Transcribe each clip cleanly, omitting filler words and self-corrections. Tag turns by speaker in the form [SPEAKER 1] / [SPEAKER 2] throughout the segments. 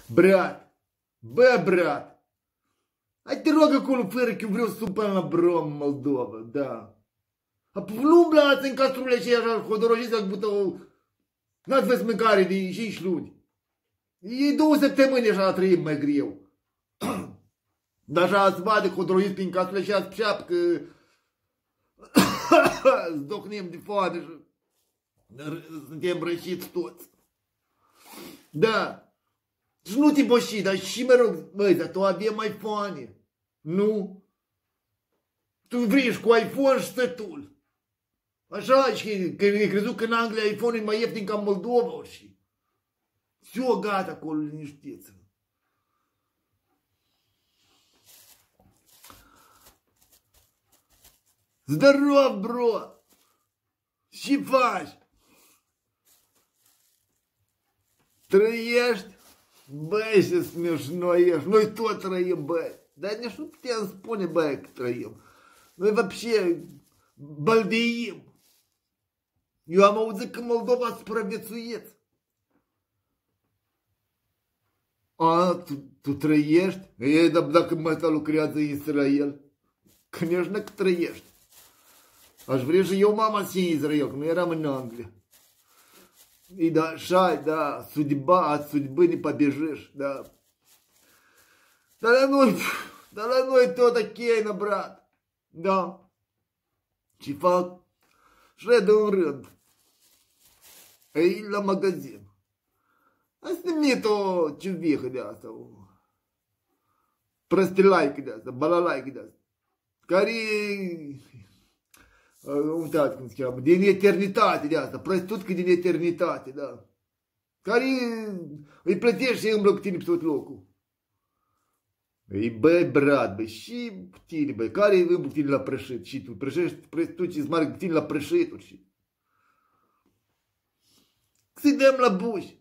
[SPEAKER 1] Brat, bă, brat, hai te rog acolo fără că eu vreau să până la Brom, Moldova, da. Nu umblați în castrurile și așa, hodorojiți la bută, n-ați văzut mâncare de 5 luni. E 2 săptămâni așa trăim mai greu. Dar așa ați vadă hodorojiți prin castrurile și ați pșeapă că zdocnim de foame și suntem rășiți toți. Da. Și nu te boși, dar și mă rog, băi, dar tu avem mai iPhone. Nu? Tu vrei cu iPhone și stătul. Așa, și că ai crezut că în Anglia iPhone e mai ieftin ca Moldova și... Все, gata, acolo, liniștiți. Здоров, bro! Ce faci? Trăiești? Băi, ce смешно ești. Noi tot trăim, băi. Dar nici nu putem spune, băi, că trăim. Noi вообще băldeim. Eu am auzit că Moldova supraviețuieți. A, tu trăiești? Ei, dar dacă măta lucrează în Israel, конечно că trăiești. Aș vrea și eu mama să în Israel, că nu eram în Anglia. И да, шай, да, судьба, от судьбы не побежишь, да. Да ну и то такие, брат, да. Ce fac? Șred în rând. Ei, la magazin. Am snimit o cevihă de asta, o prăstilaică de asta, balalaică de asta, care uitați cum se cheamă, din eternitate de asta, prăstutcă din eternitate, da. Care îi plătești și îi umblă cu tine pe tot locul. Ei, băi, brat, băi, și cu tine, băi, care îi umblă cu tine la prășit? Și tu prășești prăstuci și îți margă cu tine la prășituri și... Să-i dăm la buși.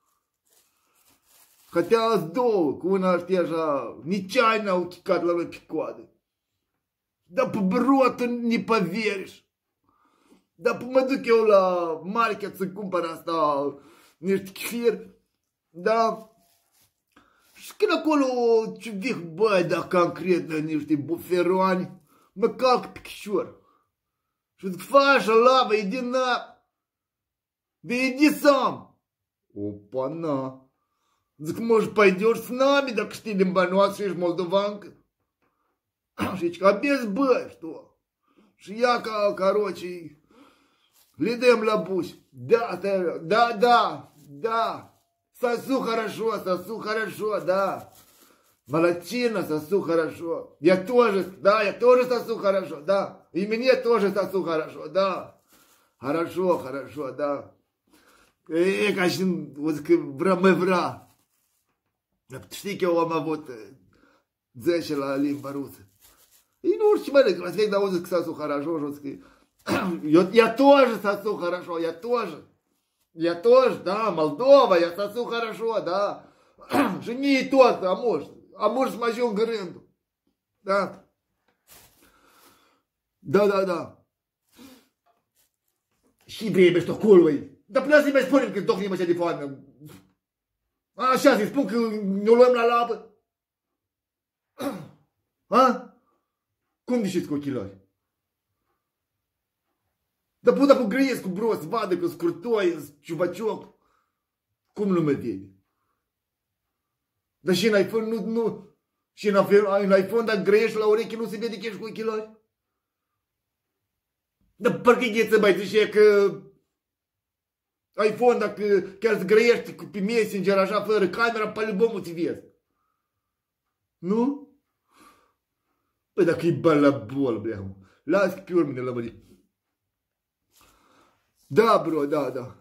[SPEAKER 1] Хотя două, cu una știi așa, nici ai n-au chicat la noi pe coadă. Da, pe brotă ne poverишь. Da, mă duc eu la market să cumpăr asta, niște chifir, da. Și când acolo ce vih, băi, dacă am cred la niște buferoani, mă calc pe chișor. Și zic, fă așa, lavă, иди на... Да иди сам. Опа, на. Zic, может, пойдешь с нами, dacă știi limba noastră, ești moldovancă? Și zic, abezi, bă, что? Și ea ca, короче, le dăm la buși. Da, да, да, да. Сосу хорошо, да. Молодчина, сосу хорошо. Я тоже сосу хорошо, да. И мне тоже сосу хорошо, да. Хорошо, да. E ca și, o zic, vrea. Știi că eu am avut 10 la limba rusă. И ну, уж чемали, когда он к сосу хорошо, жесткий. Я тоже сосу хорошо, я тоже, да, Молдова, я сосу хорошо, да. Жени и тот, а может с мочом грынду. Да. Да. Și vreme, что culvăi. Dar până să-i mai spunem că tocnim așa de foame. Așa, să-i spun că ne-o luăm la labă. Ha? Cum dișiți cu ochelari? Dar până dacă grăiesc cu bros, vadă că scurtoi, ciubacioc, cum nu mă vede? Dar și în iPhone nu, și în iPhone dacă grăiești la ureche nu se vede că ești cu ochelari? Dar parcă-i gheță, băi, zice că iPhone, dacă chiar îți grăiești pe Messenger așa, fără camera, pe albumul te vezi. Nu? Păi dacă e balabol, bleam. Las că pe urmă ne lămări. Da, bro, da.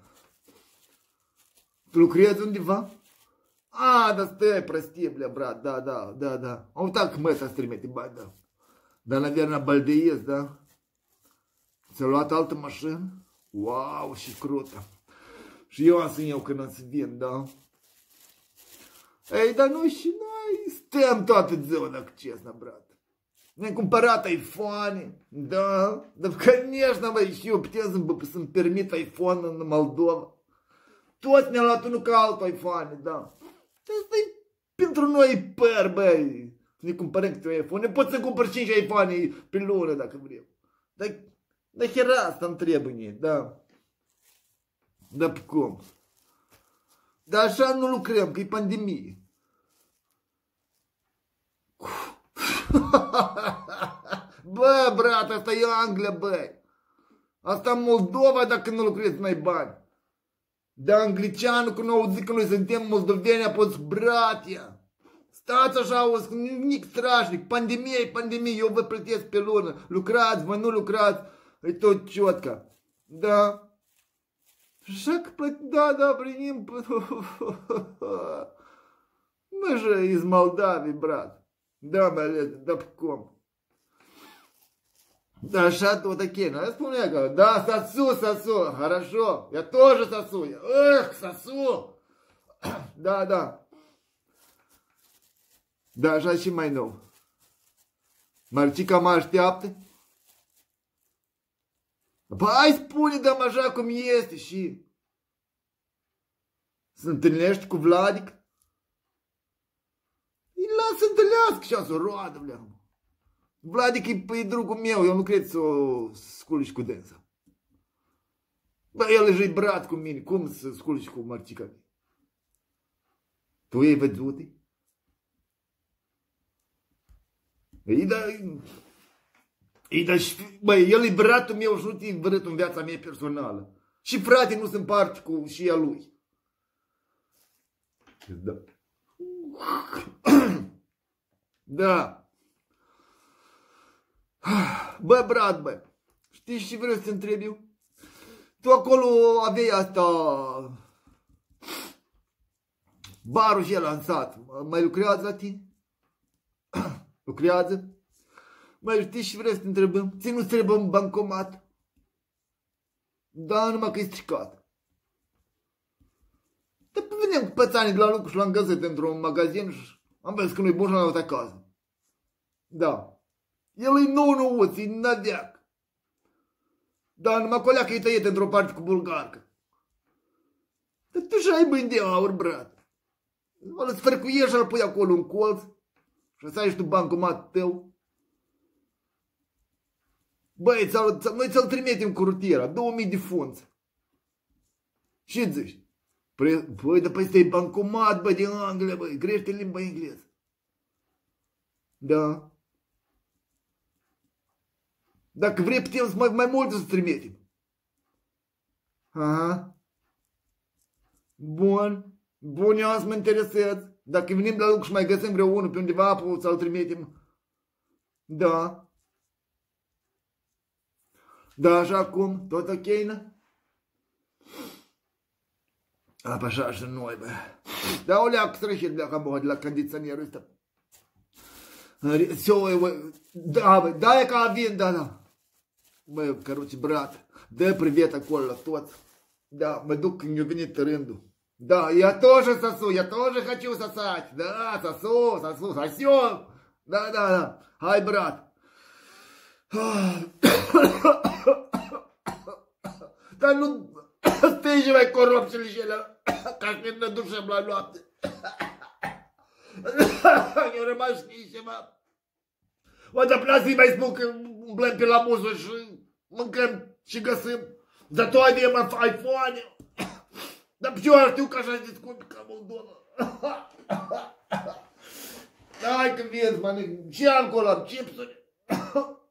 [SPEAKER 1] Tu lucrezi undeva? Da stai, prostie, blea, brat, da. Am uitat că măsa îți trimite bani, da. Dar, наверное, baldeiesc, da? Ți-a luat altă mașină? Wow, și crută. Și eu am să iau când am să vin, da? Ei, dar noi și noi stăm toată ziua, dacă честно, brat. Ne-am cumpărat iPhone, da? Dar, конечно, băi, și eu putem să-mi permit iPhone în Moldova. Toți ne-am luat unul ca altul iPhone, da? Asta e pentru noi păr, băi. Să ne cumpărăm câte iPhone. Ne pot să cumpăr 5 iPhone pe lună dacă vrem. Dar chiar asta îmi trebuie, da. Dar cum? Dar așa nu lucrăm, că e pandemie. Bă, brat, asta e Anglia, băi. Asta e Moldova dacă nu lucrezi, n-ai bani. Dar anglicianul, când au zis că noi suntem moldoveni, a fost bratia. Stați așa, o nimic strașnic, pandemie e pandemie, eu vă plătesc pe lună. Lucrați, vă nu lucrați, e tot ciotca. Da. Așa că, da, primim. Мы же из Молдавии, брат. Да, да, cum? Да, așa tot ok. Я вспомнил, говорю, да, сосу, хорошо. Я тоже сосу. Эх, сосу. Да. Da, așa și mai nou. Marcica mă așteaptă? Bă, hai spune, dăm așa cum este și... Să întâlnești cu Vladic? Îi las să întâlnească și să o roadă, bleam. Vladic e drugul meu, eu nu cred să o sculci cu dânsa. Bă, el e brat cu mine, cum să sculci cu Marcica? Tu ei văzut-i? Băi, el e bratul meu și nu te-i vărât în viața mea personală. Și frate nu se împarte cu și a lui. Da. Da. Bă, brat, bă, știi ce vreau să te întreb eu? Tu acolo aveai asta... Barul și el lansat. Mai lucrează la tine? Lucrează? Mai știi și vreau să te întrebăm? Ți nu-ți trebuie un bancomat? Da, numai că e stricat. Dar venim cu pățanii de la lucru și l-am găsit într-un magazin și am văzut că nu-i bun și l-am luat acasă. Da. El e nou-nouț, e nadeac. Da, numai că o leacă e tăiet într-o parte cu bulgarcă. Dar tu și ai bani de aur, brat. Îl sfărcuiești și îl pui acolo în colț și să ai și tu bancomat tău. Băi, noi ți-l trimitem cu rutiera, 2000 de funți. Ce zici? Băi, dar păi ăsta e bancomat, băi, din Anglia, băi, grește limba engleză. Da. Dacă vrei, putem să mai mult să trimitem. Aha. Bun. Bun, eu să mă interesez. Dacă venim la lucru și mai găsim vreo unul pe undeva, să-l trimitem. Da. Da, așa cum? Tot ok, nă? Apă așa și noi, bă. Da, o leacă strășit de la condiționierul ăsta. Da, bă, da, e ca vin, da. Bă, căruci, brat, dă privet acolo la toți. Da, mă duc când i-a venit rândul. Да, я тоже сосу, я тоже хочу сосать. Да, сосу. Да. Ай, брат. Dar nu stai mai coropțele și ele ca și când ne ducem la noapte. Eu rămas schisă, mă. O, dar până să-i mai spun că umblăm pe la muză și mâncăm și găsim. Dar tu avem iPhone. Dar eu știu că așa discut ca Moldova. Hai că vezi, mă, ce am acolo, chipsuri.